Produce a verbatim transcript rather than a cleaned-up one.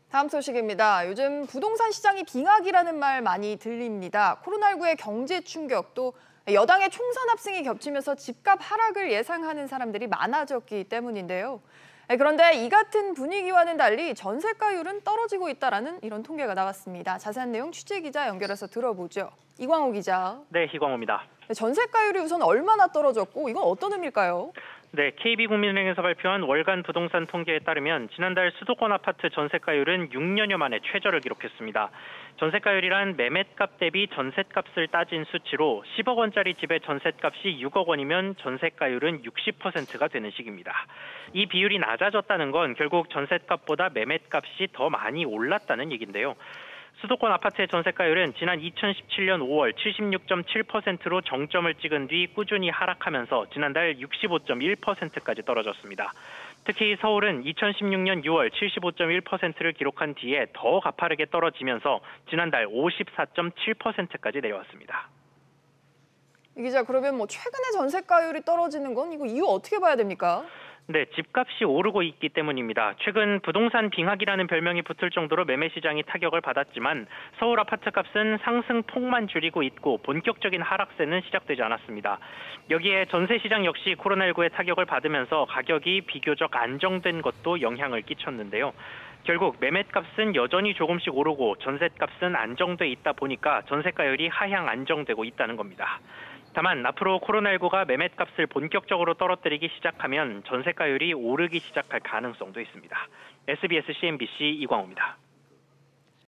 다음 소식입니다. 요즘 부동산 시장이 빙하기라는 말 많이 들립니다. 코로나십구의 경제 충격도 여당의 총선 합승이 겹치면서 집값 하락을 예상하는 사람들이 많아졌기 때문인데요. 그런데 이 같은 분위기와는 달리 전세가율은 떨어지고 있다는 이런 통계가 나왔습니다. 자세한 내용 취재 기자 연결해서 들어보죠. 이광호 기자. 네, 이광호입니다. 전세가율이 우선 얼마나 떨어졌고 이건 어떤 의미일까요? 네, 케이비국민은행에서 발표한 월간 부동산 통계에 따르면 지난달 수도권 아파트 전세가율은 육 년여 만에 최저를 기록했습니다. 전세가율이란 매매값 대비 전셋값을 따진 수치로 십억 원짜리 집의 전셋값이 육억 원이면 전세가율은 육십 퍼센트가 되는 식입니다. 이 비율이 낮아졌다는 건 결국 전셋값보다 매매값이 더 많이 올랐다는 얘기인데요. 수도권 아파트의 전세가율은 지난 이천십칠 년 오월 칠십육 점 칠 퍼센트로 정점을 찍은 뒤 꾸준히 하락하면서 지난달 육십오 점 일 퍼센트까지 떨어졌습니다. 특히 서울은 이천십육 년 유월 칠십오 점 일 퍼센트를 기록한 뒤에 더 가파르게 떨어지면서 지난달 오십사 점 칠 퍼센트까지 내려왔습니다. 이 기자, 그러면 뭐 최근에 전세가율이 떨어지는 건 이거 이유 어떻게 봐야 됩니까? 네, 집값이 오르고 있기 때문입니다. 최근 부동산 빙하기라는 별명이 붙을 정도로 매매 시장이 타격을 받았지만 서울 아파트값은 상승폭만 줄이고 있고 본격적인 하락세는 시작되지 않았습니다. 여기에 전세 시장 역시 코로나십구의 타격을 받으면서 가격이 비교적 안정된 것도 영향을 끼쳤는데요. 결국 매매값은 여전히 조금씩 오르고 전셋값은 안정돼 있다 보니까 전세가율이 하향 안정되고 있다는 겁니다. 다만 앞으로 코로나십구가 매매값을 본격적으로 떨어뜨리기 시작하면 전세가율이 오르기 시작할 가능성도 있습니다. 에스비에스 씨엔비씨 이광호입니다.